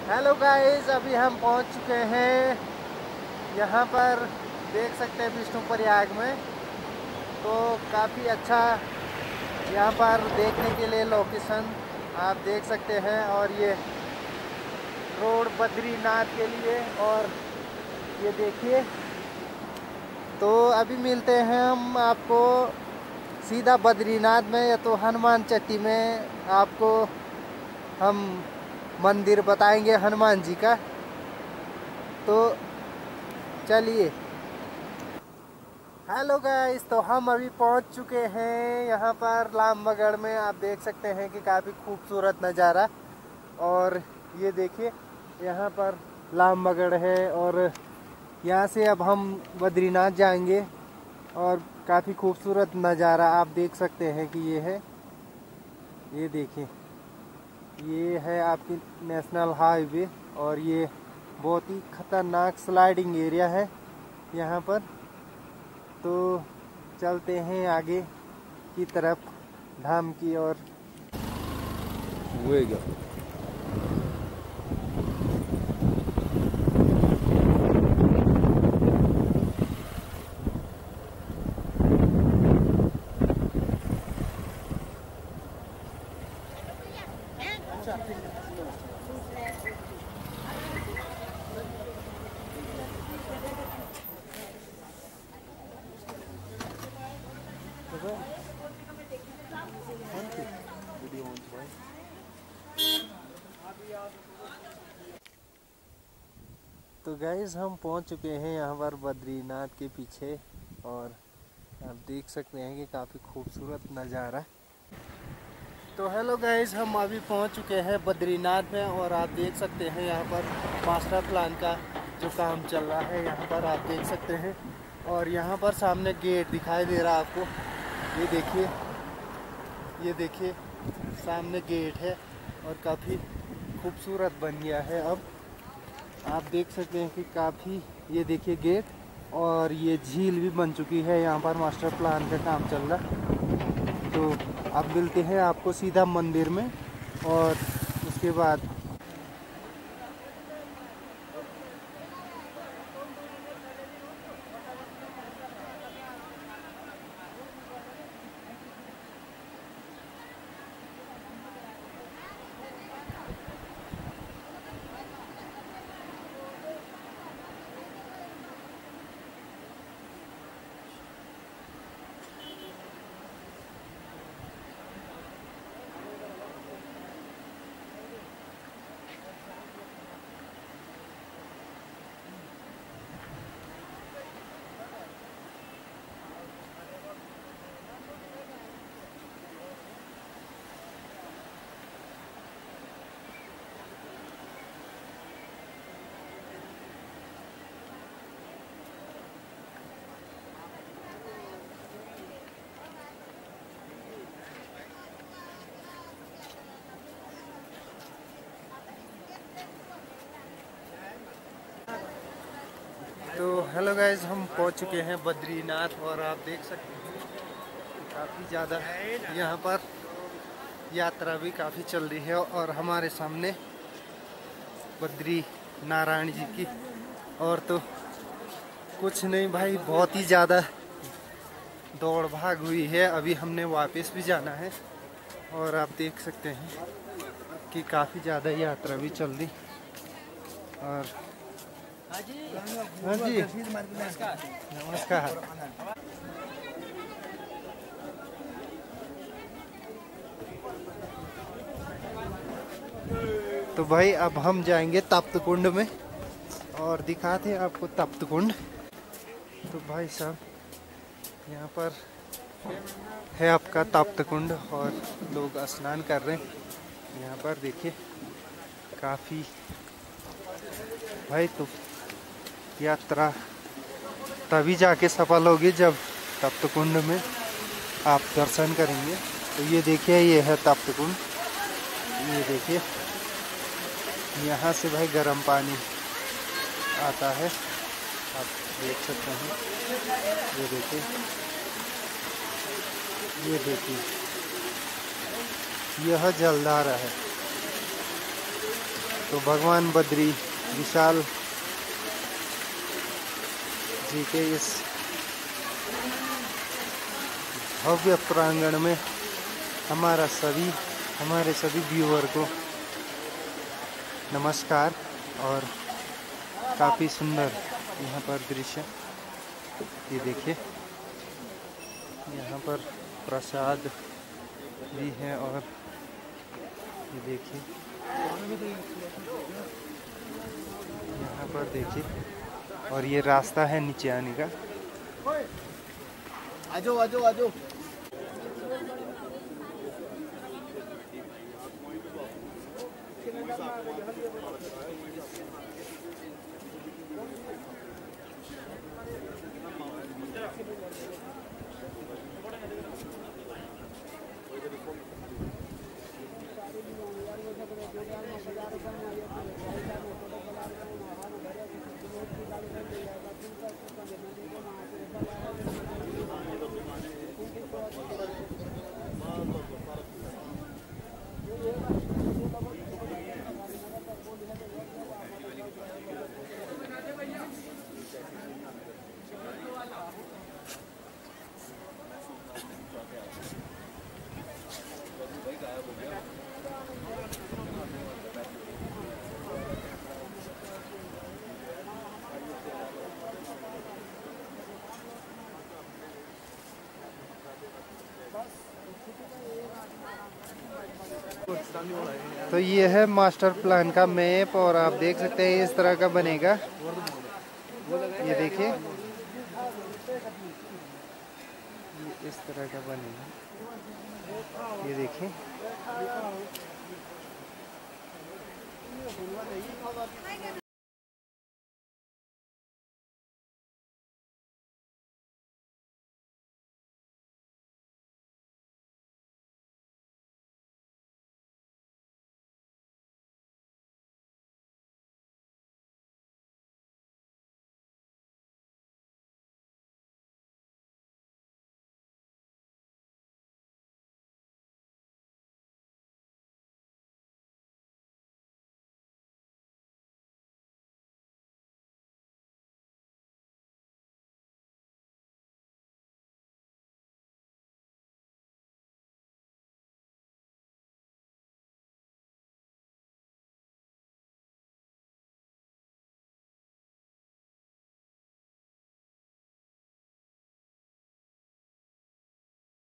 Hello guys, अभी हम पहुंच चुके हैं यहाँ पर। देख सकते हैं विष्णु प्रयाग में। तो काफ़ी अच्छा यहाँ पर देखने के लिए लोकेशन आप देख सकते हैं। और ये रोड बद्रीनाथ के लिए। और ये देखिए, तो अभी मिलते हैं हम आपको सीधा बद्रीनाथ में, या तो हनुमान चट्टी में आपको हम मंदिर बताएंगे हनुमान जी का। तो चलिए। हेलो गाइस, तो हम अभी पहुंच चुके हैं यहाँ पर लामबगड़ में। आप देख सकते हैं कि काफ़ी खूबसूरत नज़ारा। और ये देखिए, यहाँ पर लामबगड़ है और यहाँ से अब हम बद्रीनाथ जाएंगे। और काफ़ी खूबसूरत नज़ारा आप देख सकते हैं कि ये है। ये देखिए, ये है आपकी नेशनल हाईवे। और ये बहुत ही खतरनाक स्लाइडिंग एरिया है यहाँ पर। तो चलते हैं आगे की तरफ, धाम की ओर। तो गाइस, हम पहुंच चुके हैं यहाँ पर बद्रीनाथ के पीछे। और आप देख सकते हैं कि काफ़ी खूबसूरत नज़ारा। तो हेलो गाइस, हम अभी पहुंच चुके हैं बद्रीनाथ में। और आप देख सकते हैं यहाँ पर मास्टर प्लान का जो काम चल रहा है, यहाँ पर आप देख सकते हैं। और यहाँ पर सामने गेट दिखाई दे रहा है आपको। ये देखिए, ये देखिए, सामने गेट है और काफ़ी खूबसूरत बन गया है। अब आप देख सकते हैं कि काफ़ी, ये देखिए गेट, और ये झील भी बन चुकी है। यहाँ पर मास्टर प्लान का काम चल रहा। तो अब मिलते हैं आपको सीधा मंदिर में। और उसके बाद तो हेलो गाइस, हम पहुंच चुके हैं बद्रीनाथ। और आप देख सकते हैं काफ़ी ज़्यादा यहाँ पर यात्रा भी काफ़ी चल रही है। और हमारे सामने बद्री नारायण जी की। और तो कुछ नहीं भाई, बहुत ही ज़्यादा दौड़ भाग हुई है। अभी हमने वापस भी जाना है। और आप देख सकते हैं कि काफ़ी ज़्यादा यात्रा भी चल रही। और हाँ जी, नमस्कार। तो भाई, अब हम जाएंगे तप्त कुंड में और दिखाते हैं आपको तप्त कुंड। तो भाई साहब, यहाँ पर है आपका तप्त कुंड और लोग स्नान कर रहे हैं यहाँ पर। देखिए काफ़ी भाई, तो यात्रा तभी जाके सफल होगी जब तप्त कुंड में आप दर्शन करेंगे। तो ये देखिए, ये है तप्त कुंड। ये देखिए, यहाँ से भाई गर्म पानी आता है, आप देख सकते हैं। ये देखिए, ये देखिए, यह जलधारा है। तो भगवान बद्री विशाल जी के इस भव्य प्रांगण में हमारे सभी व्यूअर को नमस्कार। और काफ़ी सुंदर यहाँ पर दृश्य, ये देखिए, यहाँ पर प्रसाद भी है। और ये देखिए, यहाँ पर देखिए, और ये रास्ता है नीचे आने का। आजो आजो आजो। तो ये है मास्टर प्लान का मैप, और आप देख सकते हैं इस तरह का बनेगा। ये देखिए, ये इस तरह का बनेगा, ये देखिए।